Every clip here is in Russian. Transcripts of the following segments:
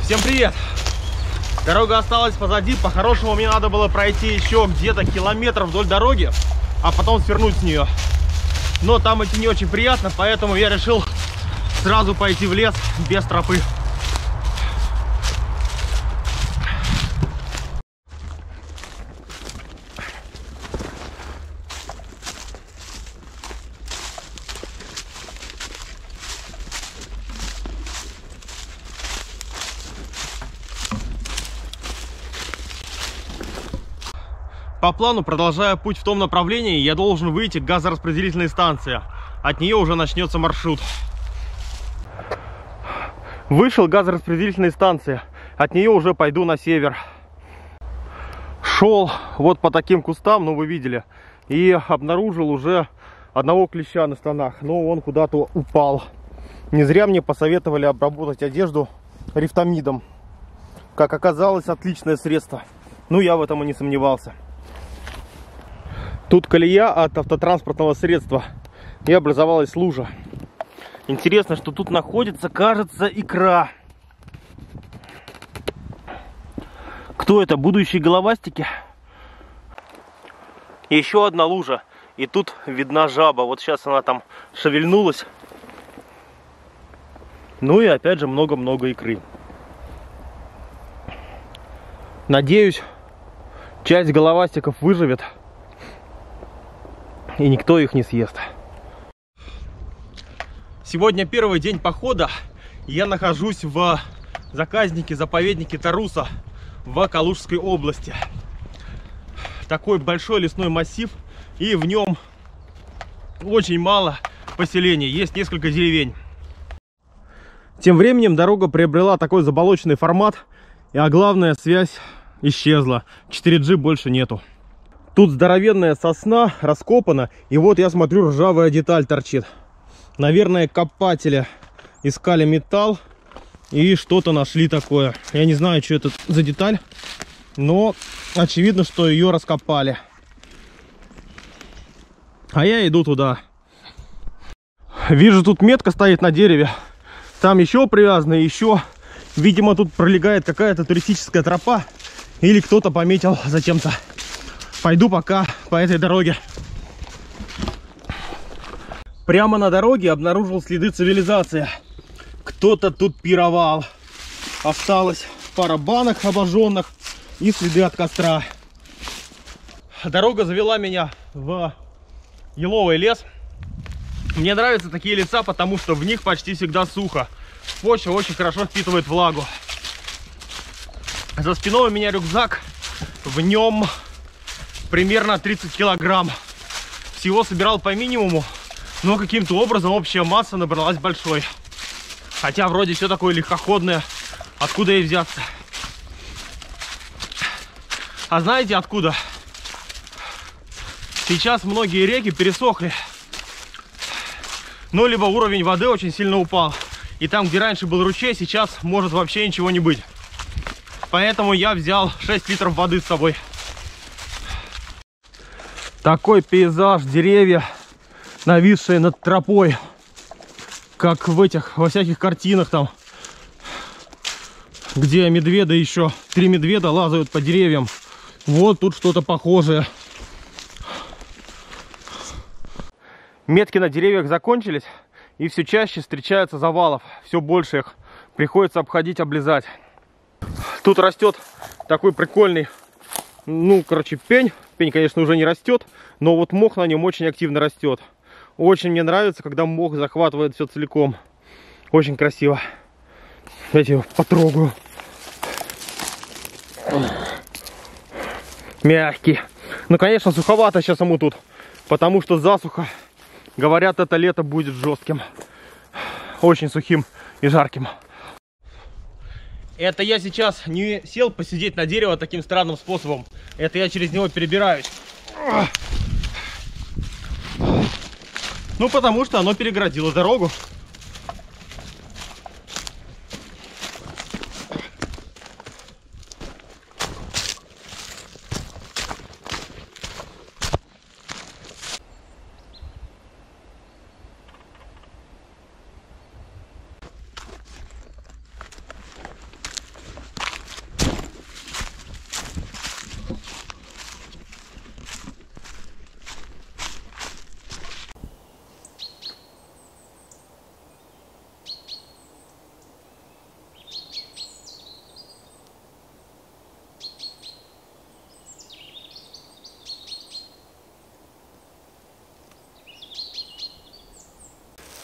Всем привет! Дорога осталась позади. По-хорошему мне надо было пройти еще где-то километр вдоль дороги, а потом свернуть с нее. Но там идти не очень приятно, поэтому я решил сразу пойти в лес без тропы. По плану, продолжая путь в том направлении, я должен выйти к газораспределительной станции. От нее уже начнется маршрут. Вышел к газораспределительной станции. От нее уже пойду на север. Шел вот по таким кустам, ну вы видели. И обнаружил уже одного клеща на штанах. Но он куда-то упал. Не зря мне посоветовали обработать одежду рифтамидом. Как оказалось, отличное средство. Ну я в этом и не сомневался. Тут колея от автотранспортного средства, и образовалась лужа. Интересно, что тут находится, кажется, икра. Кто это? Будущие головастики? Еще одна лужа, и тут видна жаба. Вот сейчас она там шевельнулась. Ну и опять же много-много икры. Надеюсь, часть головастиков выживет. И никто их не съест. Сегодня первый день похода. Я нахожусь в заказнике-заповеднике Таруса в Калужской области. Такой большой лесной массив, и в нем очень мало поселений. Есть несколько деревень. Тем временем дорога приобрела такой заболоченный формат, а главная связь исчезла. 4G больше нету. Тут здоровенная сосна раскопана, и вот я смотрю, ржавая деталь торчит. Наверное, копатели искали металл и что-то нашли такое. Я не знаю, что это за деталь, но очевидно, что ее раскопали. А я иду туда. Вижу, тут метка стоит на дереве. Там еще привязано, еще. Видимо, тут пролегает какая-то туристическая тропа, или кто-то пометил зачем-то. Пойду пока по этой дороге. Прямо на дороге обнаружил следы цивилизации. Кто-то тут пировал. Осталась пара банок обожженных и следы от костра. Дорога завела меня в еловый лес. Мне нравятся такие леса, потому что в них почти всегда сухо. Почва очень хорошо впитывает влагу. За спиной у меня рюкзак. В нем примерно 30 килограмм. Всего собирал по минимуму, но каким-то образом общая масса набралась большой. Хотя вроде все такое легкоходное. Откуда ей взяться? А знаете откуда? Сейчас многие реки пересохли. Ну, либо уровень воды очень сильно упал. И там, где раньше был ручей, сейчас может вообще ничего не быть. Поэтому я взял 6 литров воды с собой. Такой пейзаж, деревья, нависшие над тропой, как во всяких картинах там, где медведы еще, 3 медведа лазают по деревьям. Вот тут что-то похожее. Метки на деревьях закончились, и все чаще встречаются завалов, все больше их, приходится обходить, облизать. Тут растет такой прикольный, ну, короче, пень. Пень, конечно, уже не растет, но вот мох на нем очень активно растет. Очень мне нравится, когда мох захватывает все целиком. Очень красиво. Давайте его потрогаю. Мягкий. Ну, конечно, суховато сейчас ему тут, потому что засуха. Говорят, это лето будет жестким. Очень сухим и жарким. Это я сейчас не сел посидеть на дерево таким странным способом. Это я через него перебираюсь. Ну, потому что оно перегородило дорогу.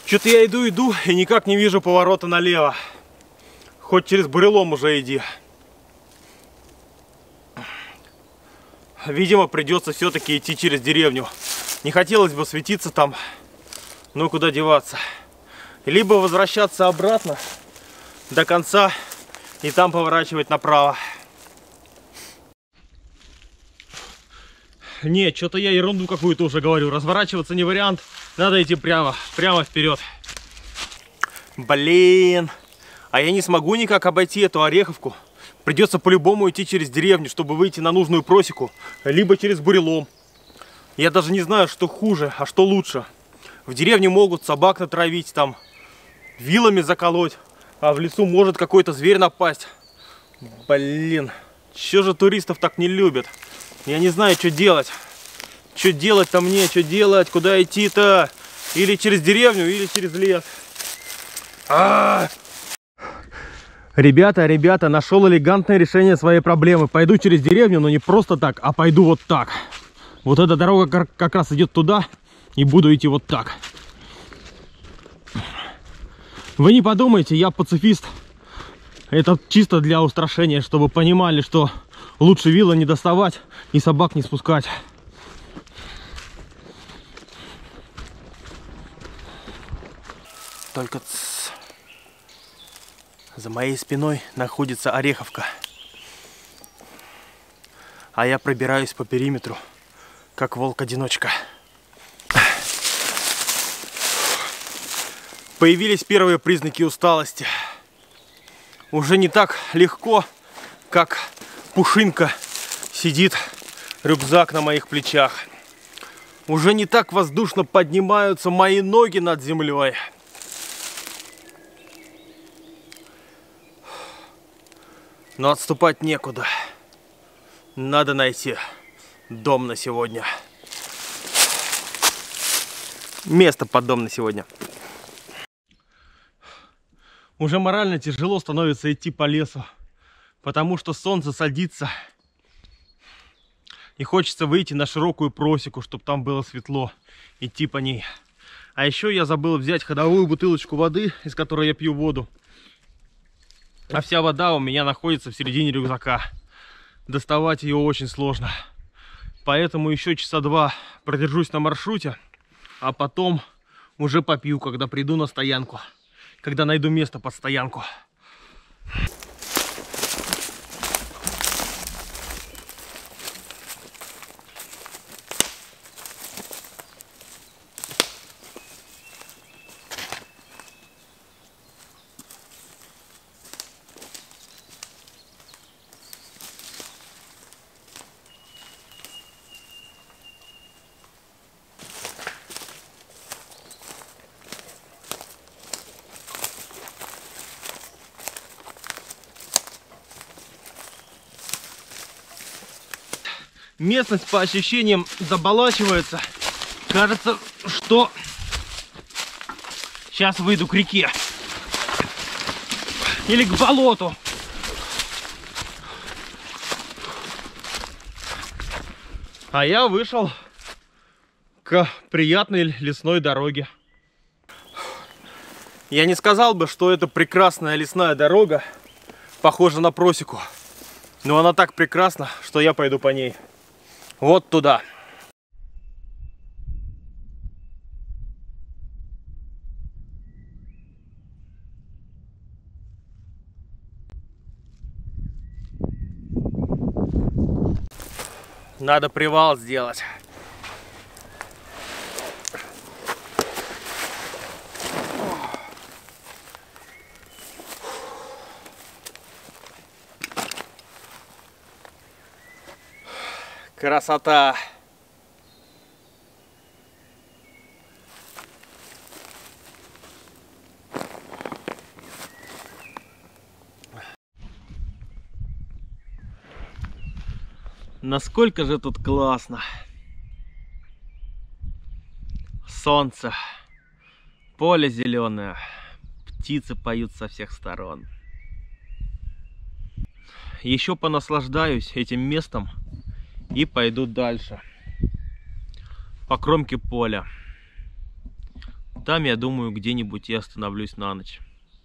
Что-то я иду и никак не вижу поворота налево. Хоть через бурелом уже иди. Видимо, придется все-таки идти через деревню. Не хотелось бы светиться там, но куда деваться. Либо возвращаться обратно до конца и там поворачивать направо. Нет, что-то я ерунду какую-то уже говорю. Разворачиваться не вариант. Надо идти прямо вперед. Блин, а я не смогу никак обойти эту Ореховку. Придется по-любому идти через деревню, чтобы выйти на нужную просеку, либо через бурелом. Я даже не знаю, что хуже, а что лучше. В деревне могут собак натравить, там вилами заколоть, а в лесу может какой-то зверь напасть. Блин, чё же туристов так не любят? Я не знаю, что делать. Что делать-то мне, что делать, куда идти-то? Или через деревню, или через лес. Ребята, нашел элегантное решение своей проблемы. Пойду через деревню, но не просто так, а пойду вот так. Вот эта дорога как раз идет туда, и буду идти вот так. Вы не подумайте, я пацифист. Это чисто для устрашения, чтобы понимали, что лучше вилла не доставать и собак не спускать. Только за моей спиной находится Ореховка. А я пробираюсь по периметру, как волк-одиночка. Появились первые признаки усталости. Уже не так легко, как пушинка сидит рюкзак на моих плечах. Уже не так воздушно поднимаются мои ноги над землей. Но отступать некуда. Надо найти дом на сегодня. Место под дом на сегодня. Уже морально тяжело становится идти по лесу, потому что солнце садится. И хочется выйти на широкую просеку, чтобы там было светло, идти по ней. А еще я забыл взять ходовую бутылочку воды, из которой я пью воду. А вся вода у меня находится в середине рюкзака. Доставать ее очень сложно. Поэтому еще часа два продержусь на маршруте, а потом уже попью, когда приду на стоянку. Когда найду место под стоянку. Местность по ощущениям заболачивается. Кажется, что сейчас выйду к реке. Или к болоту. А я вышел к приятной лесной дороге. Я не сказал бы, что это прекрасная лесная дорога, похожа на просеку. Но она так прекрасна, что я пойду по ней. Вот туда. Надо привал сделать. Красота! Насколько же тут классно! Солнце, поле зеленое, птицы поют со всех сторон. Еще понаслаждаюсь этим местом. И пойду дальше. По кромке поля. Там, я думаю, где-нибудь я остановлюсь на ночь.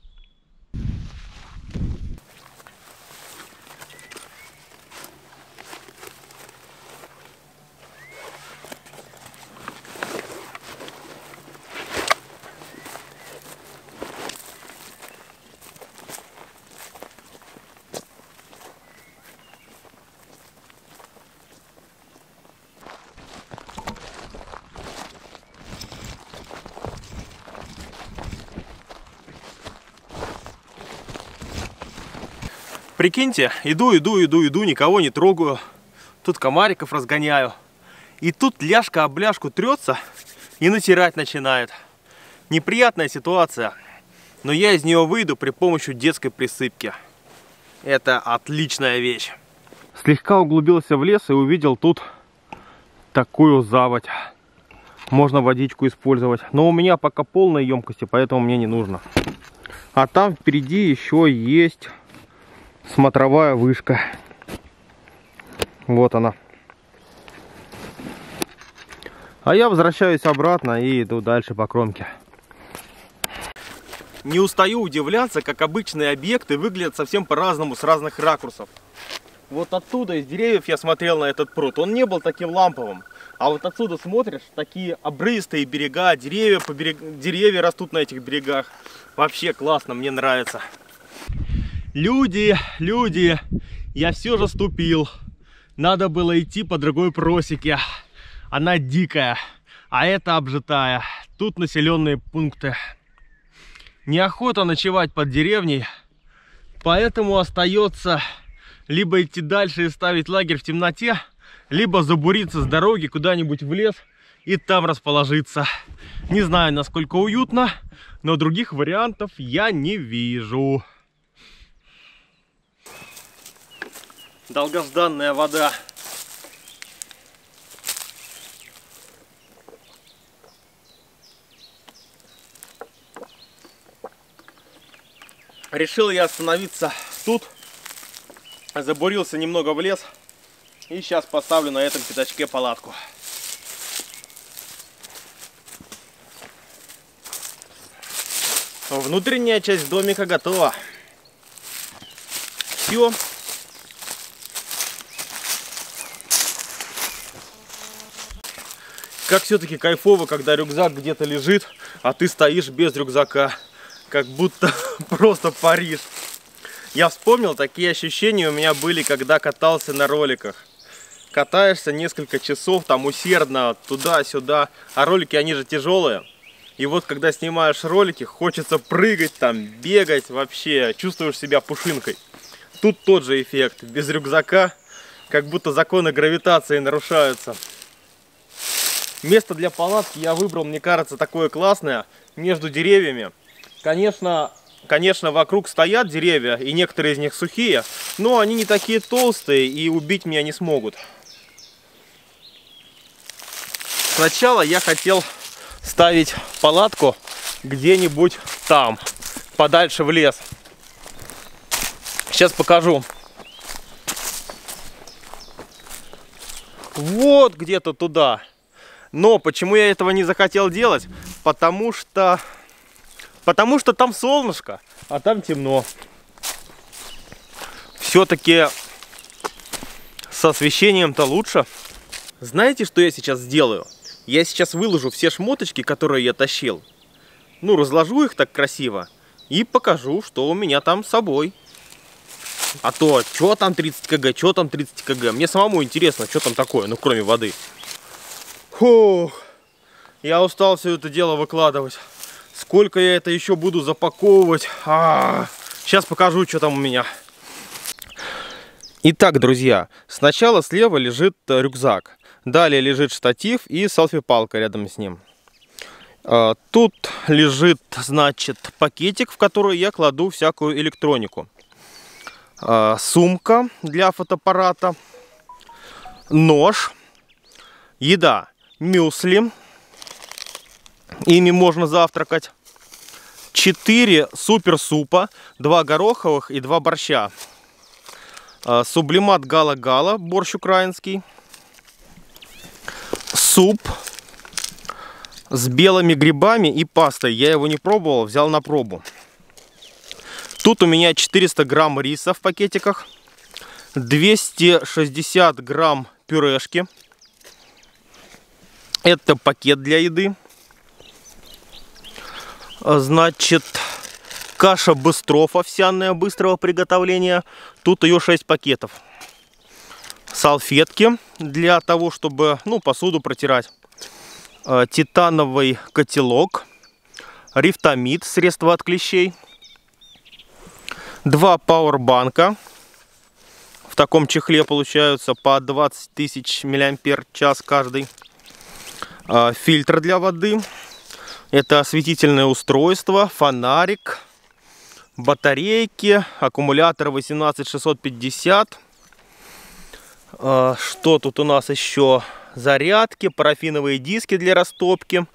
Прикиньте, иду, никого не трогаю. Тут комариков разгоняю. И тут ляжка об бляшку трется и натирать начинает. Неприятная ситуация. Но я из нее выйду при помощи детской присыпки. Это отличная вещь. Слегка углубился в лес и увидел тут такую заводь. Можно водичку использовать. Но у меня пока полной емкости, поэтому мне не нужно. А там впереди еще есть смотровая вышка. Вот она. А я возвращаюсь обратно и иду дальше по кромке. Не устаю удивляться, как обычные объекты выглядят совсем по-разному, с разных ракурсов. Вот оттуда, из деревьев, я смотрел на этот пруд. Он не был таким ламповым. А вот отсюда смотришь, такие обрывистые берега, деревья растут на этих берегах. Вообще классно, мне нравится. Люди, я все же ступил. Надо было идти по другой просеке. Она дикая, а это обжитая. Тут населенные пункты. Неохота ночевать под деревней, поэтому остается либо идти дальше и ставить лагерь в темноте, либо забуриться с дороги куда-нибудь в лес и там расположиться. Не знаю, насколько уютно, но других вариантов я не вижу. Долгожданная вода. Решил я остановиться тут. Забурился немного в лес. И сейчас поставлю на этом пятачке палатку. Внутренняя часть домика готова. Все. Как все-таки кайфово, когда рюкзак где-то лежит, а ты стоишь без рюкзака. Как будто просто Париж. Я вспомнил, такие ощущения у меня были, когда катался на роликах. Катаешься несколько часов, там усердно, туда-сюда. А ролики, они же тяжелые. И вот, когда снимаешь ролики, хочется прыгать там, бегать вообще. Чувствуешь себя пушинкой. Тут тот же эффект. Без рюкзака, как будто законы гравитации нарушаются. Место для палатки я выбрал, мне кажется, такое классное, между деревьями. Конечно, вокруг стоят деревья, и некоторые из них сухие, но они не такие толстые, и убить меня не смогут. Сначала я хотел ставить палатку где-нибудь там, подальше в лес. Сейчас покажу. Вот где-то туда. Но почему я этого не захотел делать? Потому что там солнышко, а там темно. Все-таки с освещением-то лучше. Знаете, что я сейчас сделаю? Я сейчас выложу все шмоточки, которые я тащил. Ну, разложу их так красиво и покажу, что у меня там с собой. А то, что там 30 кг, что там 30 кг. Мне самому интересно, что там такое, ну, кроме воды. Фух, я устал все это дело выкладывать. Сколько я это еще буду запаковывать. Сейчас покажу, что там у меня. Итак, друзья, сначала слева лежит рюкзак. Далее лежит штатив и селфи-палка рядом с ним. Тут лежит, значит, пакетик, в который я кладу всякую электронику. Сумка для фотоаппарата. Нож. Еда. Мюсли. Ими можно завтракать. 4 супер супа, 2 гороховых и 2 борща. Сублимат гала-гала, борщ украинский. Суп. с белыми грибами и пастой. Я его не пробовал, взял на пробу. Тут у меня 400 грамм риса в пакетиках, 260 грамм пюрешки. Это пакет для еды. Значит, каша Быстров овсяная быстрого приготовления. Тут ее 6 пакетов. Салфетки для того, чтобы, ну, посуду протирать. Титановый котелок. Рифтамид, средство от клещей. 2 пауэрбанка. В таком чехле получаются по 20 тысяч мАч каждый. Фильтр для воды. Это осветительное устройство, фонарик, батарейки, аккумулятор 18650. Что тут у нас еще? Зарядки, парафиновые диски для растопки.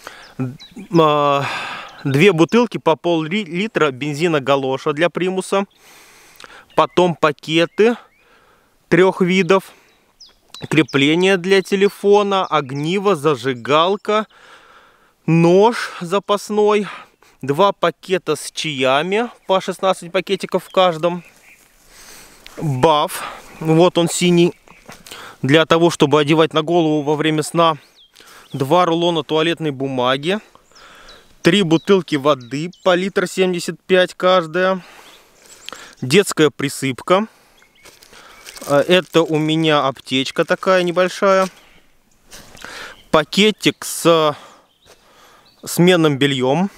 2 бутылки по пол-литра бензина галоша для примуса. Потом пакеты 3 видов. Крепление для телефона, огниво, зажигалка, нож запасной. 2 пакета с чаями, по 16 пакетиков в каждом. Баф, вот он синий, для того, чтобы одевать на голову во время сна. 2 рулона туалетной бумаги. 3 бутылки воды по литр 75 каждая. Детская присыпка. Это у меня аптечка такая небольшая. Пакетик с сменным бельем.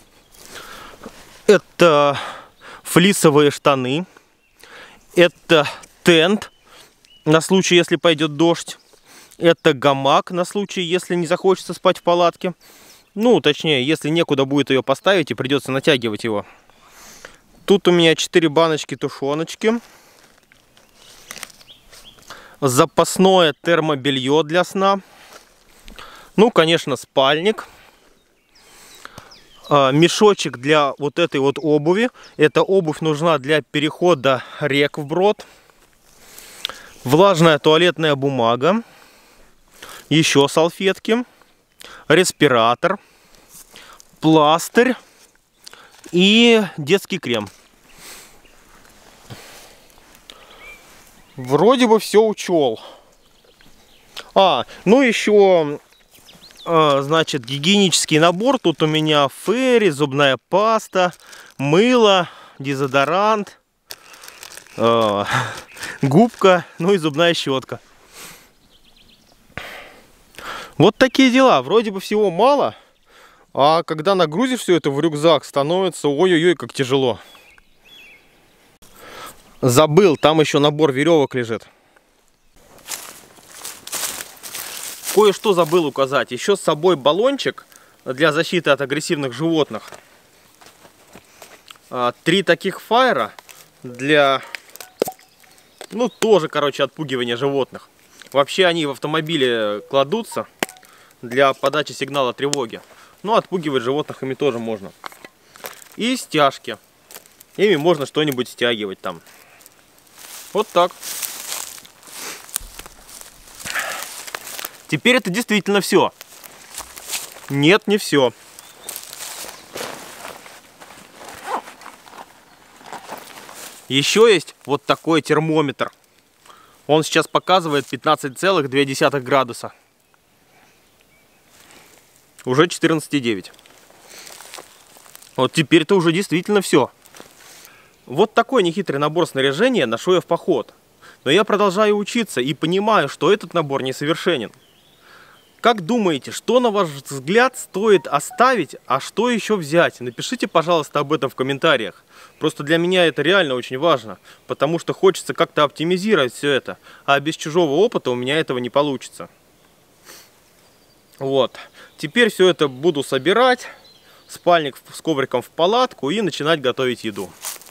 Это флисовые штаны. Это тент на случай, если пойдет дождь. Это гамак на случай, если не захочется спать в палатке. Ну, точнее, если некуда будет ее поставить и придется натягивать его. Тут у меня 4 баночки тушеночки. Запасное термобелье для сна. Ну, конечно, спальник. Мешочек для вот этой вот обуви. Эта обувь нужна для перехода рек вброд. Влажная туалетная бумага. Еще салфетки. Респиратор. Пластырь. И детский крем. Вроде бы все учел. Ну еще, значит, гигиенический набор. Тут у меня фейри, зубная паста, мыло, дезодорант, губка, ну и зубная щетка. Вот такие дела. Вроде бы всего мало, а когда нагрузишь все это в рюкзак, становится ой-ой-ой, как тяжело. Забыл, там еще набор веревок лежит. Кое-что забыл указать. Еще с собой баллончик для защиты от агрессивных животных. 3 таких фаера для, ну, тоже, короче, отпугивания животных. Вообще они в автомобиле кладутся для подачи сигнала тревоги. Но отпугивать животных ими тоже можно. И стяжки. Ими можно что-нибудь стягивать там. Вот так. Теперь это действительно все. Нет, не все. Еще есть вот такой термометр. Он сейчас показывает 15,2 градуса. Уже 14,9. Вот теперь-то уже действительно все. Вот такой нехитрый набор снаряжения ношу я в поход. Но я продолжаю учиться и понимаю, что этот набор несовершенен. Как думаете, что, на ваш взгляд, стоит оставить, а что еще взять? Напишите, пожалуйста, об этом в комментариях. Просто для меня это реально очень важно, потому что хочется как-то оптимизировать все это, а без чужого опыта у меня этого не получится. Вот. Теперь все это буду собирать, спальник с ковриком в палатку и начинать готовить еду.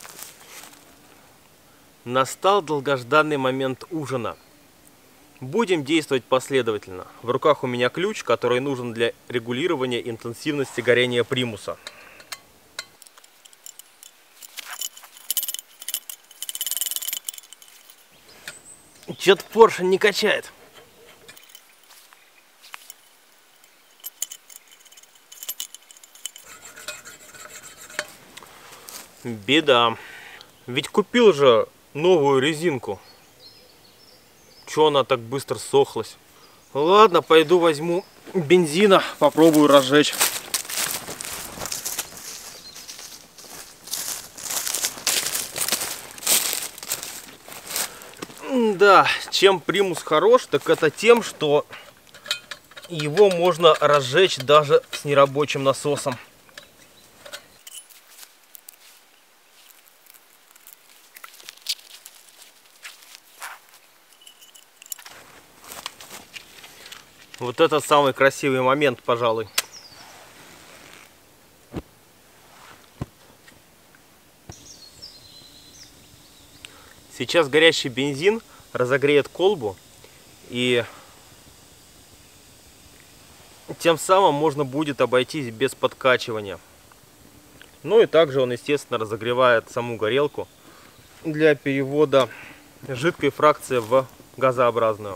Настал долгожданный момент ужина. Будем действовать последовательно. В руках у меня ключ, который нужен для регулирования интенсивности горения примуса. Чё-то поршень не качает. Беда. Ведь купил же новую резинку. Чё она так быстро сохлась? Ладно, пойду возьму бензина, попробую разжечь. Да, чем примус хорош, так это тем, что его можно разжечь даже с нерабочим насосом. Вот это самый красивый момент, пожалуй. Сейчас горящий бензин разогреет колбу, и тем самым можно будет обойтись без подкачивания. Ну и также он, естественно, разогревает саму горелку для перевода жидкой фракции в газообразную.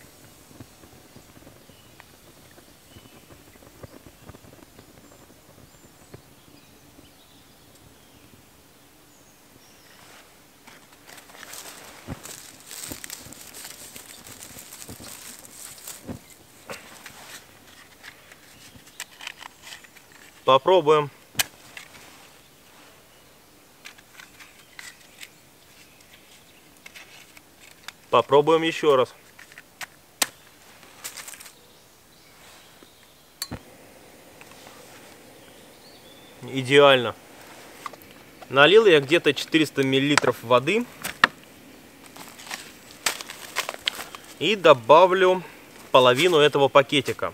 Попробуем. Попробуем еще раз. Идеально. Налил я где-то 400 мл воды. И добавлю половину этого пакетика.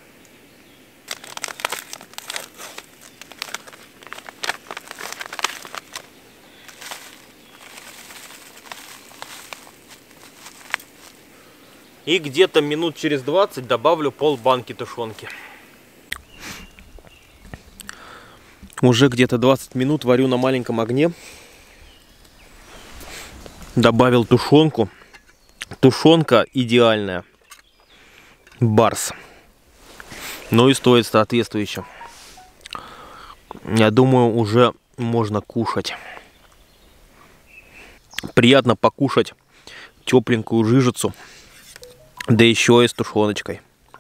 И где-то минут через 20 добавлю пол-банки тушенки. Уже где-то 20 минут варю на маленьком огне. Добавил тушенку. Тушенка идеальная. Барс. Ну и стоит соответствующе. Я думаю, уже можно кушать. Приятно покушать тепленькую жижицу. Да еще и с тушеночкой.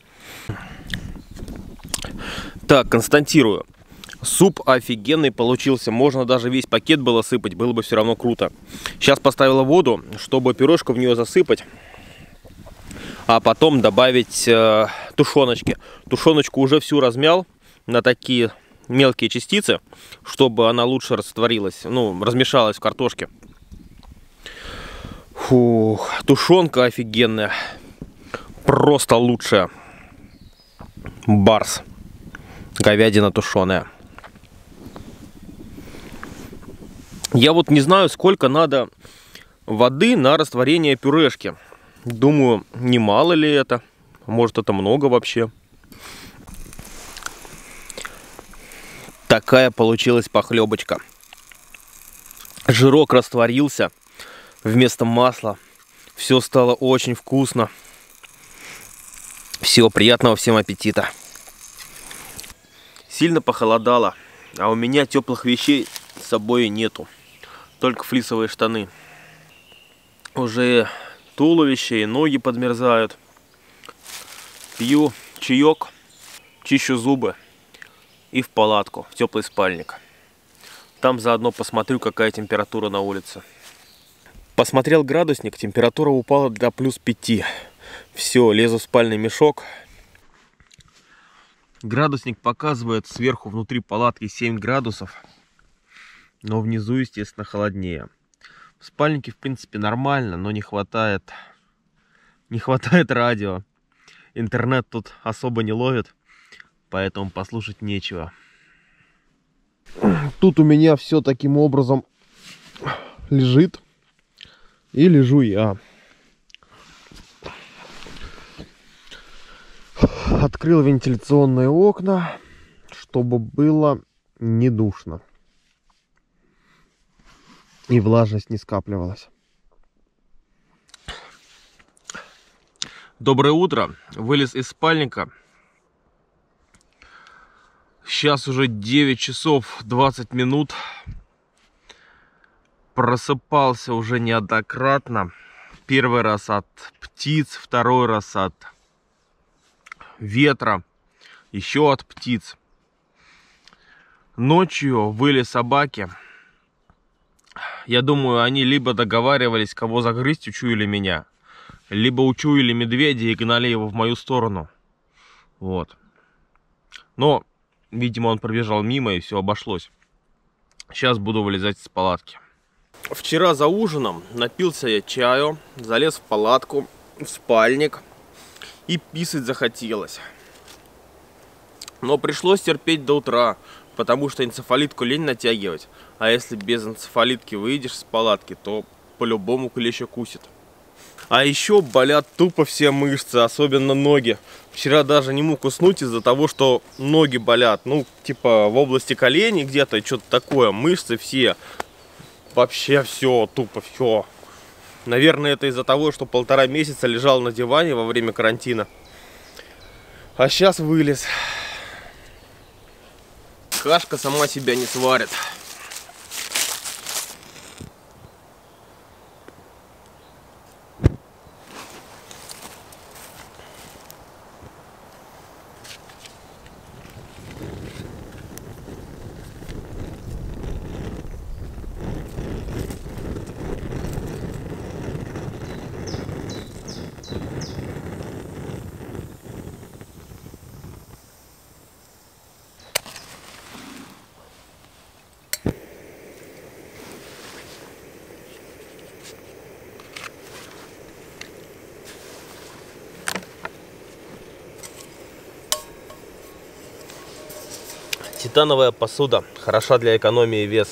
Так, констатирую. Суп офигенный получился. Можно даже весь пакет было сыпать, было бы все равно круто. Сейчас поставила воду, чтобы пюрешку в нее засыпать. А потом добавить тушеночки. Тушеночку уже всю размял на такие мелкие частицы, чтобы она лучше растворилась, ну, размешалась в картошке. Фух, тушенка офигенная. Просто лучшая. Барс. Говядина тушеная. Я вот не знаю, сколько надо воды на растворение пюрешки. Думаю, немало ли это. Может, это много вообще. Такая получилась похлебочка. Жирок растворился вместо масла. Все стало очень вкусно. Всего приятного, всем аппетита. Сильно похолодало, а у меня теплых вещей с собой нету. Только флисовые штаны. Уже туловище и ноги подмерзают. Пью чаек, чищу зубы и в палатку, в теплый спальник. Там заодно посмотрю, какая температура на улице. Посмотрел градусник, температура упала до +5. Все, лезу в спальный мешок. Градусник показывает сверху внутри палатки 7 градусов. Но внизу, естественно, холоднее. В спальнике, в принципе, нормально, но не хватает радио. Интернет тут особо не ловит, поэтому послушать нечего. Тут у меня все таким образом лежит. И лежу я. Открыл вентиляционные окна, чтобы было не душно. И влажность не скапливалась. Доброе утро. Вылез из спальника. Сейчас уже 9 часов 20 минут. Просыпался уже неоднократно. Первый раз от птиц, второй раз от ветра, еще от птиц. Ночью выли собаки. Я думаю, они либо договаривались, кого загрызть, учуяли меня, либо учуяли медведя и гнали его в мою сторону. Вот. Но, видимо, он пробежал мимо и все обошлось. Сейчас буду вылезать из палатки. Вчера за ужином напился я чаю, залез в палатку, в спальник, и писать захотелось. Но пришлось терпеть до утра, потому что энцефалитку лень натягивать. А если без энцефалитки выйдешь с палатки, то по-любому клещ укусит. А еще болят тупо все мышцы, особенно ноги. Вчера даже не мог уснуть из-за того, что ноги болят. Ну, типа в области коленей где-то, что-то такое. Мышцы все. Вообще все, тупо все. Наверное, это из-за того, что 1,5 месяца лежал на диване во время карантина. А сейчас вылез. Кашка сама себя не сварит. Титановая посуда хороша для экономии веса.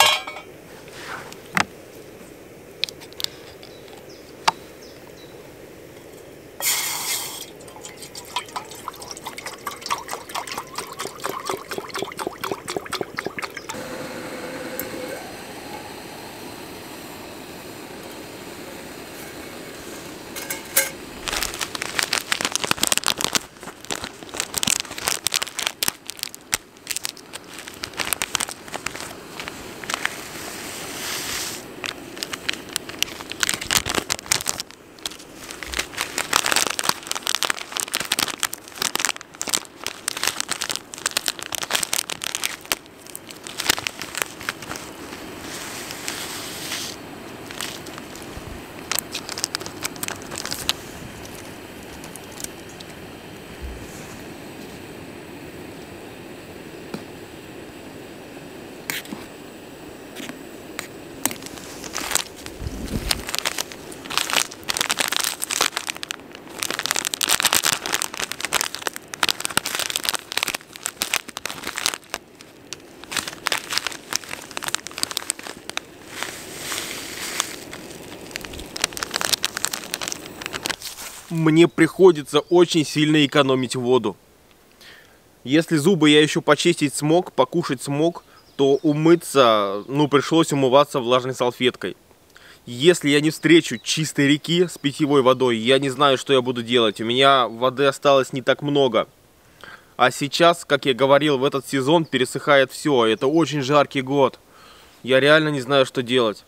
Мне приходится очень сильно экономить воду. Если зубы я еще почистить смог, покушать смог, то умыться, пришлось умываться влажной салфеткой. Если я не встречу чистой реки с питьевой водой, я не знаю, что я буду делать. У меня воды осталось не так много. А сейчас, как я говорил, в этот сезон пересыхает все. Это очень жаркий год. Я реально не знаю, что делать.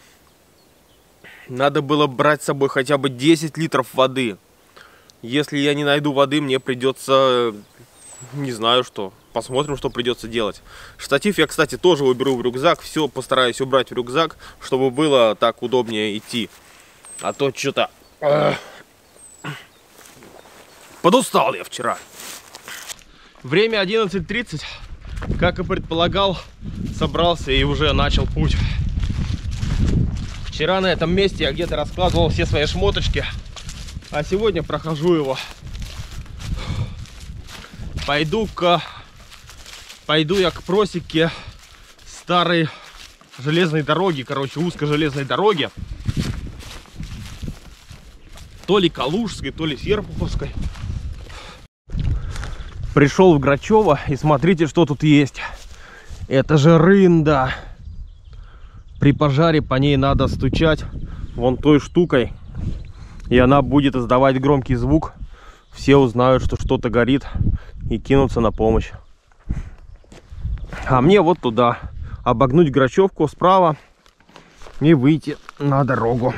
Надо было брать с собой хотя бы 10 литров воды. Если я не найду воды, мне придется... Не знаю что. Посмотрим, что придется делать. Штатив я, кстати, тоже уберу в рюкзак. Все постараюсь убрать в рюкзак, чтобы было так удобнее идти. А то что-то... Подустал я вчера. Время 11:30. Как и предполагал, собрался и уже начал путь. Вчера на этом месте я где-то раскладывал все свои шмоточки, а сегодня прохожу его. Пойду я к просеке старой железной дороги, узкой железной дороги. То ли Калужской, то ли Серпуховской. Пришел в Грачево и смотрите, что тут есть. Это же рында. При пожаре по ней надо стучать вон той штукой, и она будет издавать громкий звук. Все узнают, что что-то горит, и кинутся на помощь. А мне вот туда, обогнуть Грачевку справа, и выйти на дорогу.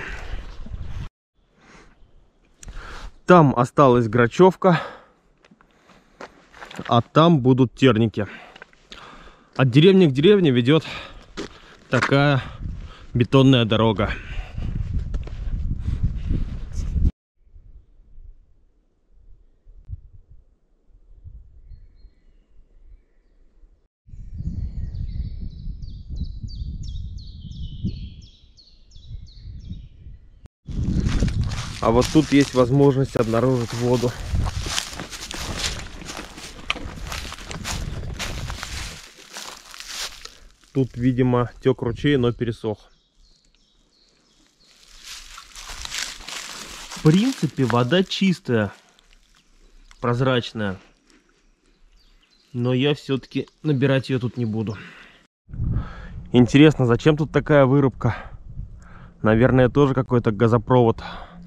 Там осталась Грачевка, а там будут Терники. От деревни к деревне ведет такая бетонная дорога. А вот тут есть возможность обнаружить воду. Тут, видимо, тек ручей, но пересох. В принципе, вода чистая, прозрачная. Но я все-таки набирать ее тут не буду. Интересно, зачем тут такая вырубка? Наверное, тоже какой-то газопровод.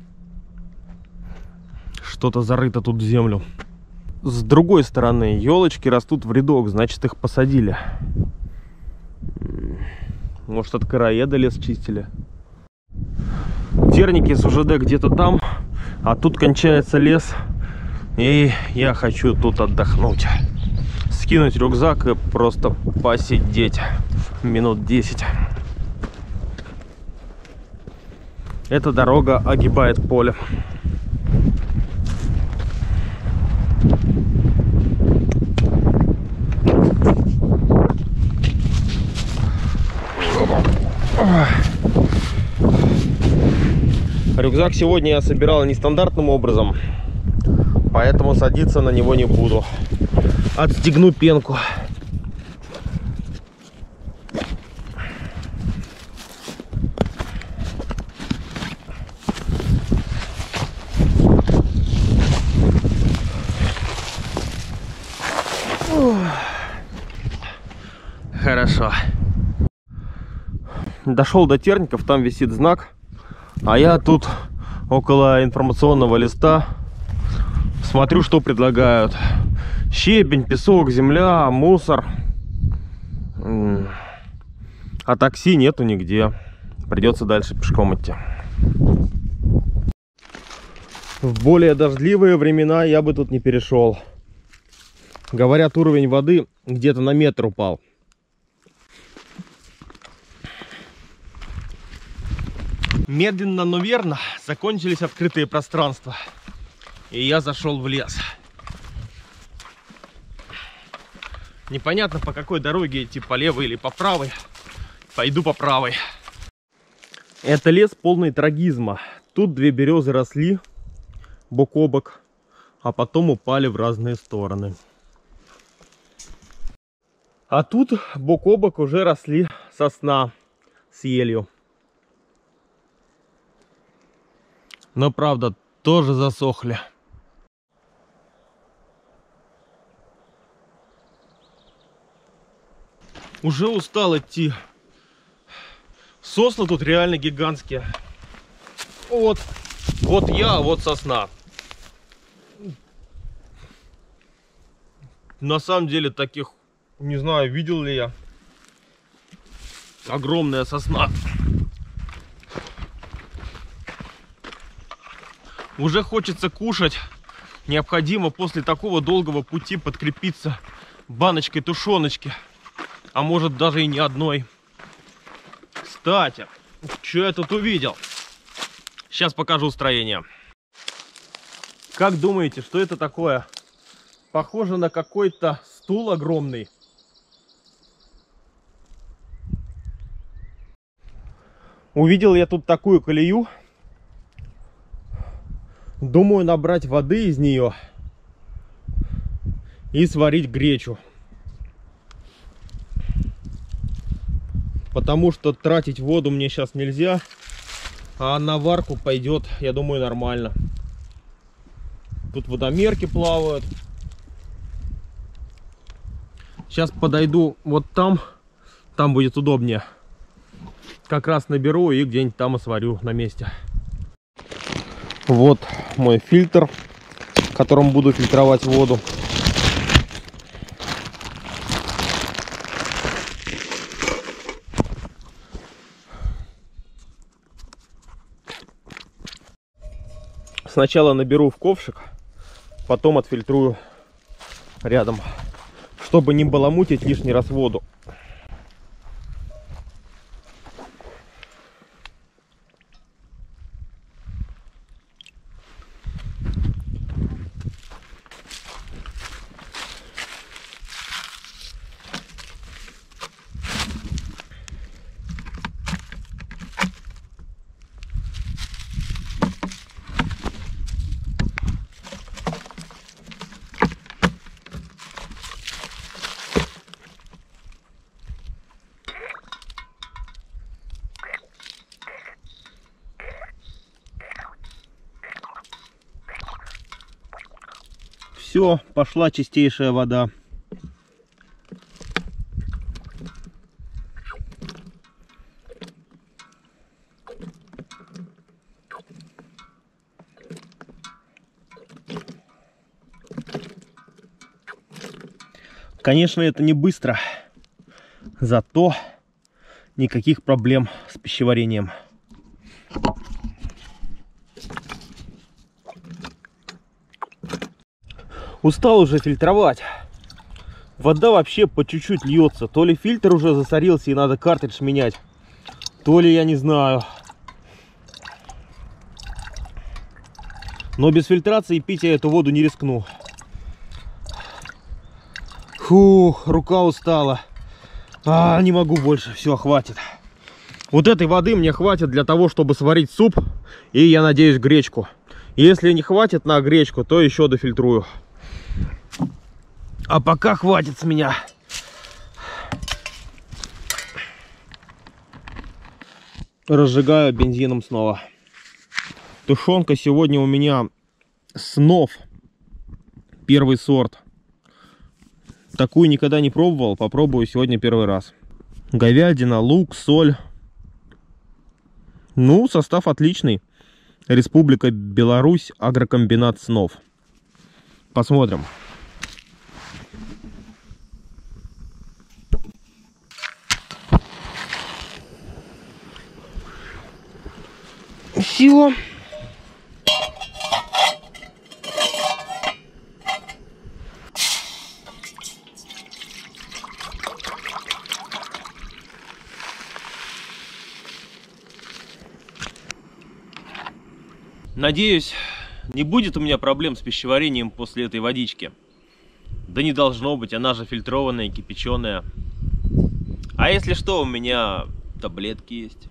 Что-то зарыто тут в землю. С другой стороны, елочки растут в рядок, значит, их посадили. Может, от короеда лес чистили. Терники с УЖД где-то там, а тут кончается лес. И я хочу тут отдохнуть. Скинуть рюкзак и просто посидеть минут 10. Эта дорога огибает поле. Рюкзак сегодня я собирал нестандартным образом, поэтому садиться на него не буду. Отстегну пенку. Хорошо. Дошел до Терников, там висит знак, а я тут около информационного листа смотрю, что предлагают. Щебень, песок, земля, мусор. А такси нету нигде. Придется дальше пешком идти. В более дождливые времена я бы тут не перешел. Говорят, уровень воды где-то на метр упал. Медленно, но верно закончились открытые пространства. И я зашел в лес. Непонятно, по какой дороге идти, по левой или по правой. Пойду по правой. Это лес полный трагизма. Тут две березы росли бок о бок, а потом упали в разные стороны. А тут бок о бок уже росли сосна с елью. Но правда, тоже засохли. Уже устал идти. Сосны тут реально гигантские. Вот я, вот сосна. На самом деле таких, не знаю, видел ли я. Огромная сосна. Уже хочется кушать. Необходимо после такого долгого пути подкрепиться баночкой тушеночки. А может, даже и не одной. Кстати, что я тут увидел? Сейчас покажу строение. Как думаете, что это такое? Похоже на какой-то стул огромный. Увидел я тут такую колею. Думаю, набрать воды из нее и сварить гречу. Потому что тратить воду мне сейчас нельзя, а на варку пойдет, я думаю, нормально. Тут водомерки плавают. Сейчас подойду вот там, там будет удобнее. Как раз наберу и где-нибудь там и сварю на месте. Вот мой фильтр, которым буду фильтровать воду. Сначала наберу в ковшик, потом отфильтрую рядом, чтобы не баламутить лишний раз воду. Все, пошла чистейшая вода. Конечно, это не быстро, зато никаких проблем с пищеварением. Устал уже фильтровать. Вода вообще по чуть-чуть льется. То ли фильтр уже засорился и надо картридж менять, то ли я не знаю. Но без фильтрации пить я эту воду не рискну. Фух, рука устала. Не могу больше. Все, хватит. Вот этой воды мне хватит для того, чтобы сварить суп и, я надеюсь, гречку. Если не хватит на гречку, то еще дофильтрую. А пока хватит с меня. Разжигаю бензином снова. Тушенка сегодня у меня Снов. Первый сорт. Такую никогда не пробовал. Попробую сегодня первый раз. Говядина, лук, соль. Ну, состав отличный. Республика Беларусь, агрокомбинат Снов. Посмотрим. Все. Надеюсь, не будет у меня проблем с пищеварением после этой водички. Да не должно быть, она же фильтрованная, кипяченая. А если что, у меня таблетки есть.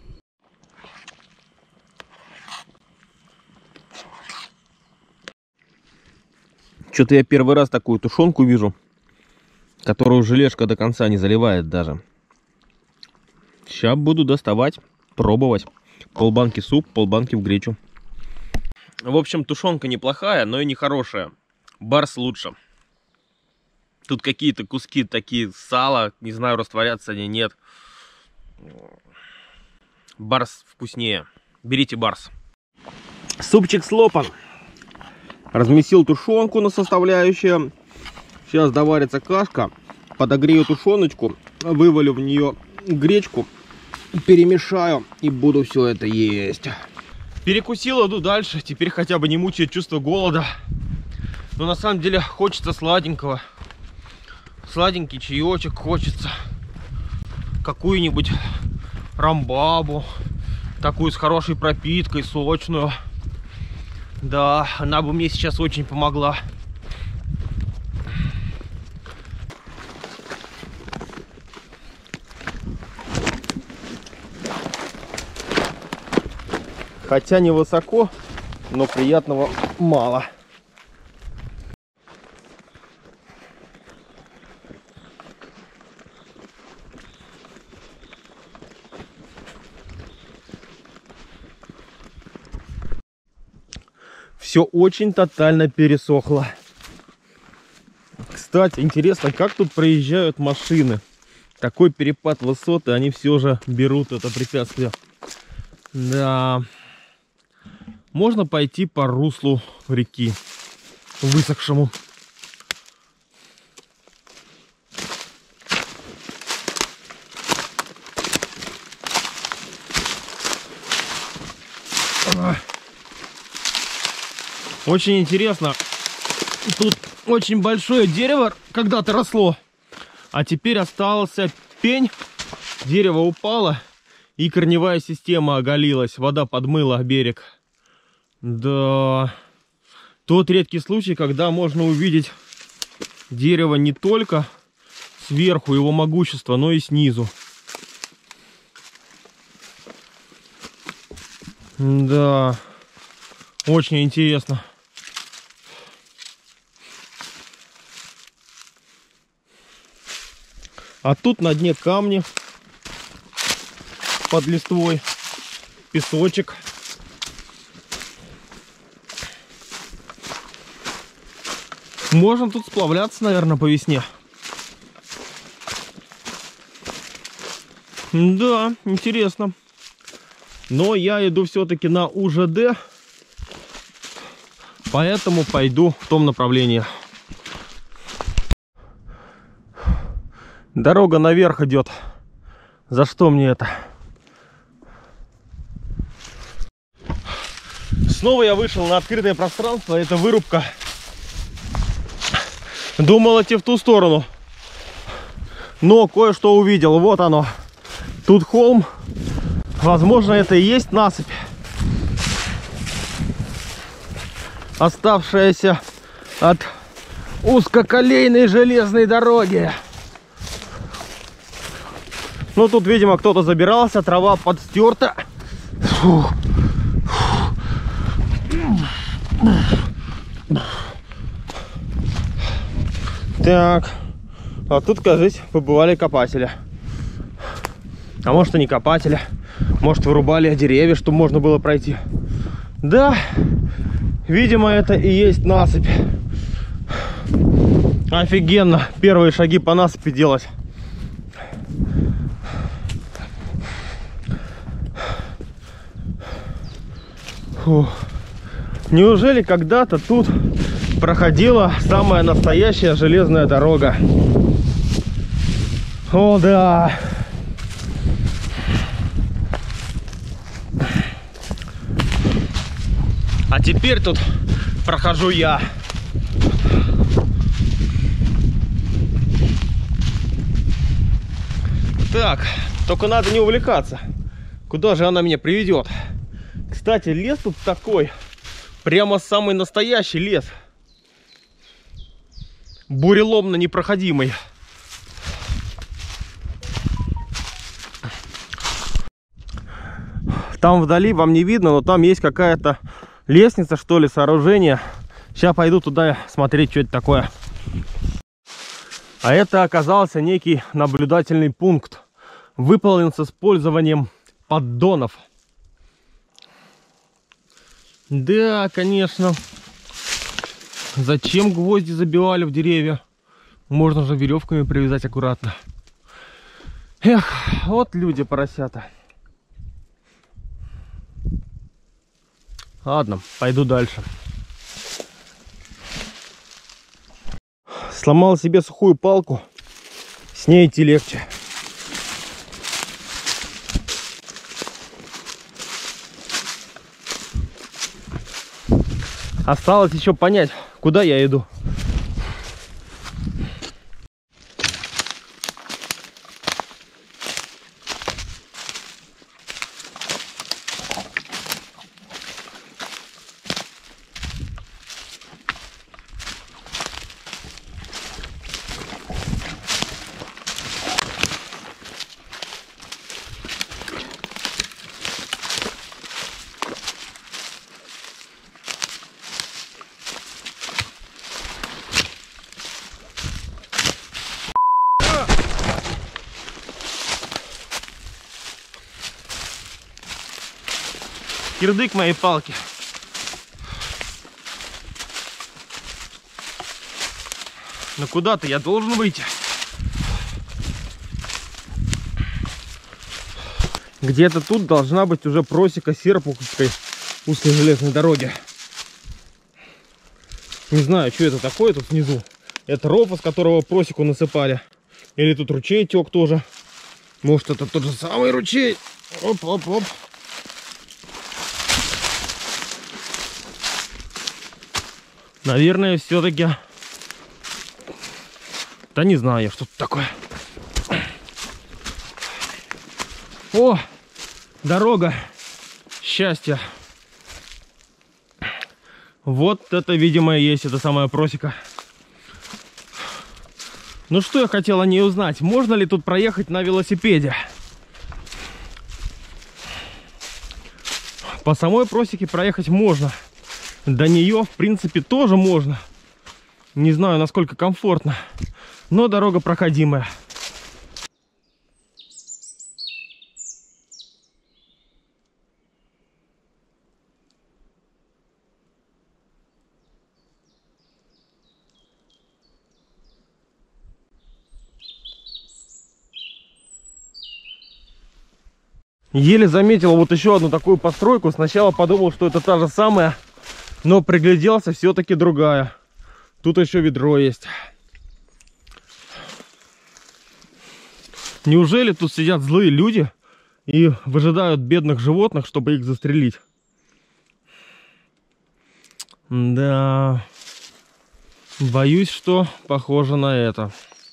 Что-то я первый раз такую тушенку вижу, которую желешка до конца не заливает даже. Сейчас буду доставать, пробовать. Полбанки суп, полбанки в гречу. В общем, тушенка неплохая, но и не хорошая. Барс лучше. Тут какие-то куски такие сала, не знаю, растворятся они, нет. Барс вкуснее. Берите барс. Супчик слопан. Размесил тушенку на составляющие. Сейчас доварится кашка. Подогрею тушеночку, вывалю в нее гречку, перемешаю и буду все это есть. Перекусил, иду дальше. Теперь хотя бы не мучает чувство голода. Но на самом деле хочется сладенького. Сладенький чаечек хочется. Какую-нибудь рамбабу. Такую с хорошей пропиткой, сочную. Да, она бы мне сейчас очень помогла. Хотя невысоко, но приятного мало. Все очень тотально пересохло. Кстати, интересно, как тут проезжают машины. Такой перепад высоты, они все же берут это препятствие. Да. Можно пойти по руслу реки, высохшему. Очень интересно. Тут очень большое дерево когда-то росло, а теперь остался пень. Дерево упало, и корневая система оголилась. Вода подмыла берег. Да, тот редкий случай, когда можно увидеть дерево не только сверху, его могущество, но и снизу. Да, очень интересно. А тут на дне камни под листвой, песочек. Можно тут сплавляться, наверное, по весне. Да, интересно. Но я иду все-таки на УЖД, поэтому пойду в том направлении. Дорога наверх идет. За что мне это? Снова я вышел на открытое пространство. Это вырубка. Думал идти в ту сторону, но кое-что увидел. Вот оно. Тут холм. Возможно, это и есть насыпь, оставшаяся от узкоколейной железной дороги. Ну, тут, видимо, кто-то забирался, трава подстерта. Фух. Так, а тут, кажется, побывали копатели. А может, и не копатели. Может, вырубали деревья, чтобы можно было пройти. Да, видимо, это и есть насыпь. Офигенно. Первые шаги по насыпи делать. Фух. Неужели когда-то тут проходила самая настоящая железная дорога? О, да. А теперь тут прохожу я. Так, только надо не увлекаться. Куда же она меня приведет? Кстати, лес тут такой, прямо самый настоящий лес. Буреломно непроходимый. Там вдали вам не видно, но там есть какая-то лестница, что ли, сооружение. Сейчас пойду туда смотреть, что это такое. А это оказался некий наблюдательный пункт. Выполнен с использованием поддонов. Да, конечно. Зачем гвозди забивали в деревья? Можно же веревками привязать аккуратно. Эх, вот люди поросята. Ладно, пойду дальше. Сломал себе сухую палку. С ней идти легче. Осталось еще понять, куда я иду. Кирдык моей палки. Но куда-то я должен выйти. Где-то тут должна быть уже просека Серпуховской узкой железной дороги. Не знаю, что это такое тут внизу. Это ров, из которого просеку насыпали. Или тут ручей тек тоже. Может, это тот же самый ручей. Оп-оп-оп. Наверное, все-таки... Да не знаю я, что тут такое. О, дорога счастья. Вот это, видимо, и есть эта самая просека. Ну что я хотел о ней узнать? Можно ли тут проехать на велосипеде? По самой просеке проехать можно. До нее, в принципе, тоже можно. Не знаю, насколько комфортно, но дорога проходимая. Еле заметил вот еще одну такую постройку. Сначала подумал, что это та же самая, но пригляделся, все-таки другая. Тут еще ведро есть. Неужели тут сидят злые люди и выжидают бедных животных, чтобы их застрелить? Да, боюсь, что похоже на это.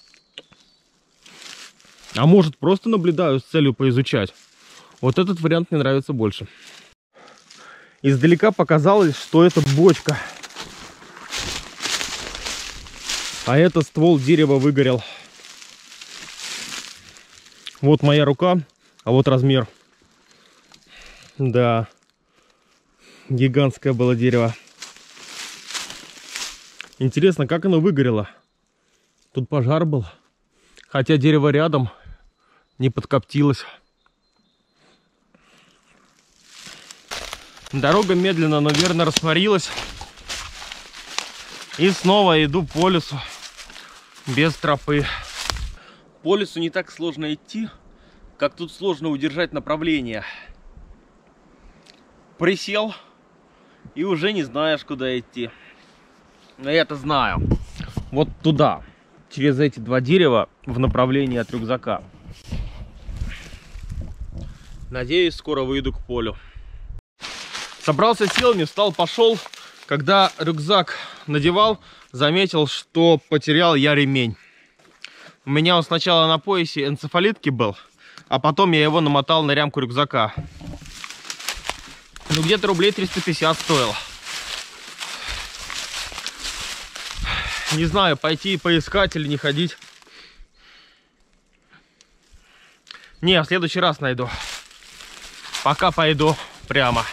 А может, просто наблюдаю с целью поизучать? Вот этот вариант мне нравится больше. Издалека показалось, что это бочка. А это ствол дерева выгорел. Вот моя рука, а вот размер. Да, гигантское было дерево. Интересно, как оно выгорело? Тут пожар был. Хотя дерево рядом, не подкоптилось. Дорога медленно, но верно растворилась. И снова иду по лесу. Без тропы. По лесу не так сложно идти, как тут сложно удержать направление. Присел и уже не знаешь, куда идти. Но я-то знаю. Вот туда. Через эти два дерева в направлении от рюкзака. Надеюсь, скоро выйду к полю. Собрался силами, встал, пошел. Когда рюкзак надевал, заметил, что потерял я ремень. У меня он сначала на поясе энцефалитки был, а потом я его намотал на рямку рюкзака. Ну, где-то рублей 350 стоило. Не знаю, пойти поискать или не ходить. Не, в следующий раз найду. Пока пойду прямо.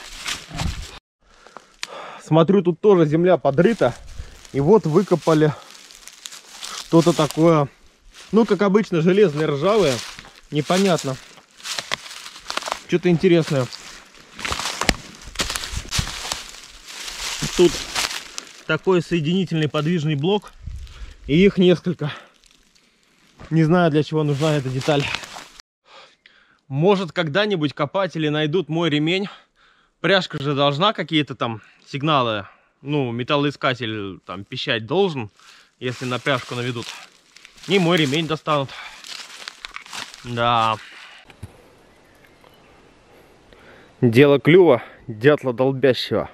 Смотрю, тут тоже земля подрыта. И вот выкопали что-то такое. Ну, как обычно, железное, ржавое. Непонятно. Что-то интересное. Тут такой соединительный подвижный блок. И их несколько. Не знаю, для чего нужна эта деталь. Может, когда-нибудь копатели найдут мой ремень. Пряжка же должна какие-то там сигналы. Ну, металлоискатель там пищать должен, если на пряжку наведут. И мой ремень достанут. Да. Дело клюва дятла долбящего.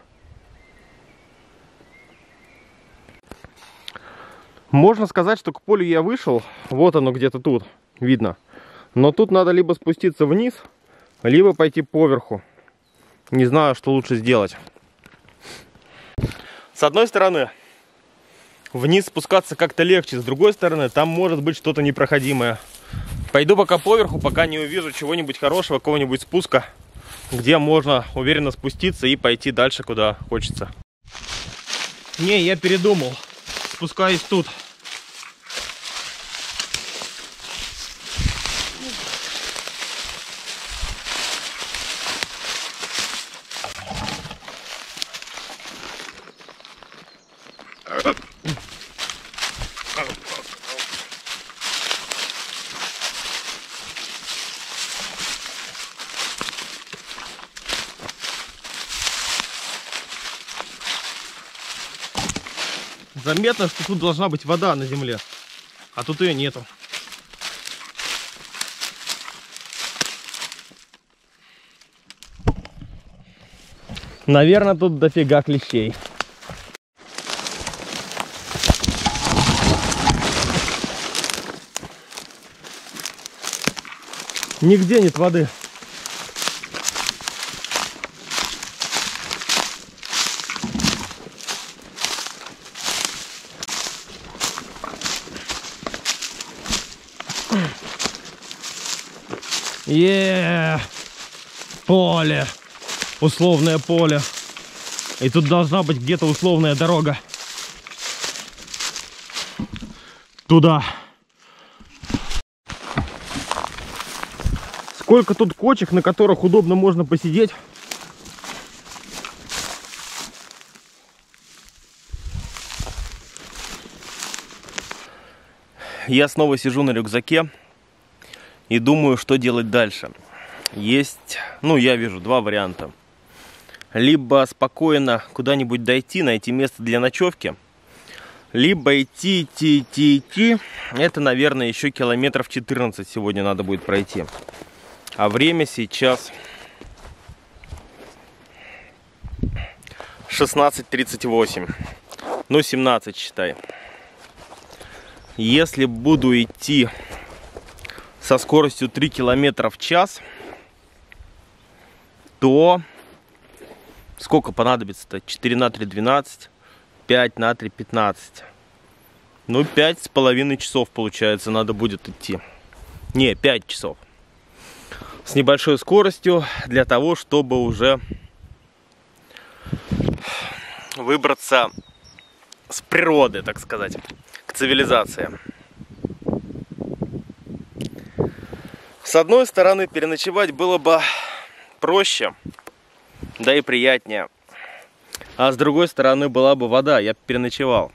Можно сказать, что к полю я вышел. Вот оно где-то тут, видно. Но тут надо либо спуститься вниз, либо пойти поверху. Не знаю, что лучше сделать. С одной стороны, вниз спускаться как-то легче. С другой стороны, там может быть что-то непроходимое. Пойду пока поверху, пока не увижу чего-нибудь хорошего, какого-нибудь спуска, где можно уверенно спуститься и пойти дальше, куда хочется. Не, я передумал. Спускаюсь тут. Заметно, что тут должна быть вода на земле, а тут ее нету. Наверное, тут дофига клещей. Нигде нет воды. Поле. Условное поле. И тут должна быть где-то условная дорога. Туда. Сколько тут кочек, на которых удобно можно посидеть. Я снова сижу на рюкзаке и думаю, что делать дальше. Есть, я вижу два варианта. Либо спокойно куда-нибудь дойти, найти место для ночевки, либо идти. Это, наверное, еще километров 14 сегодня надо будет пройти. А время сейчас 16:38. 17 считай. Если буду идти со скоростью 3 километра в час, то сколько понадобится-то? 4 на 3 12, 5 на 3 15. 5,5 часов, получается, надо будет идти. Не, 5 часов. С небольшой скоростью, для того, чтобы уже выбраться с природы, так сказать, к цивилизации. С одной стороны, переночевать было бы проще, да и приятнее. А с другой стороны, была бы вода, я бы переночевал.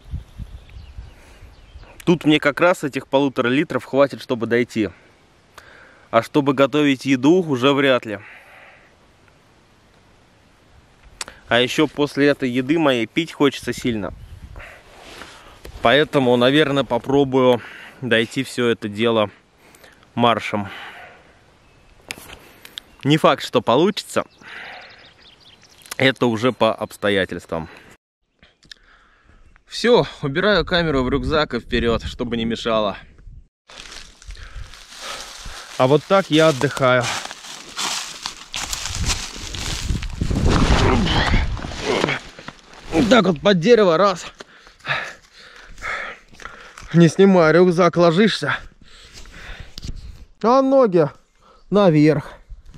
Тут мне как раз этих 1,5 литров хватит, чтобы дойти. А чтобы готовить еду, уже вряд ли. А еще после этой еды моей пить хочется сильно. Поэтому, наверное, попробую дойти все это дело маршем. Не факт, что получится. Это уже по обстоятельствам. Все, убираю камеру в рюкзак и вперед, чтобы не мешало. А вот так я отдыхаю. Так вот под дерево раз. Не снимай рюкзак, ложишься. А ноги наверх.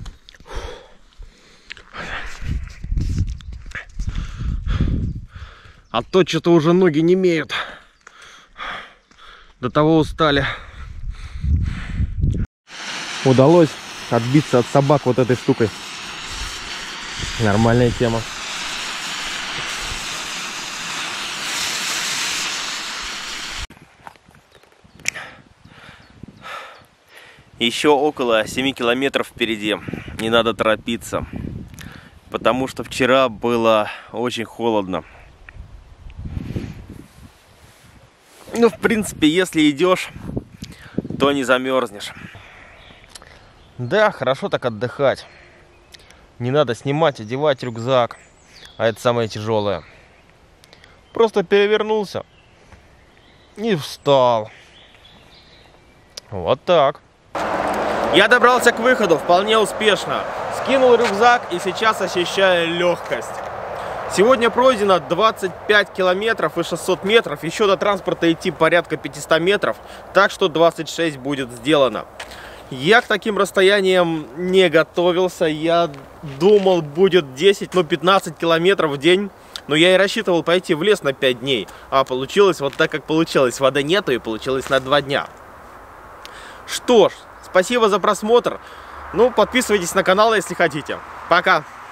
А то что-то уже ноги немеют. До того устали. Удалось отбиться от собак вот этой штукой. Нормальная тема. Еще около 7 километров впереди. Не надо торопиться. Потому что вчера было очень холодно. В принципе, если идешь, то не замерзнешь. Да, хорошо так отдыхать. Не надо снимать, одевать рюкзак. А это самое тяжелое. Просто перевернулся и встал. Вот так. Я добрался к выходу вполне успешно. Скинул рюкзак и сейчас ощущаю легкость. Сегодня пройдено 25 километров и 600 метров. Еще до транспорта идти порядка 500 метров. Так что 26 будет сделано. Я к таким расстояниям не готовился. Я думал, будет 10, 15 километров в день. Но я и рассчитывал пойти в лес на 5 дней. А получилось вот так, как получилось. Воды нету и получилось на 2 дня. Что ж, спасибо за просмотр. Подписывайтесь на канал, если хотите. Пока!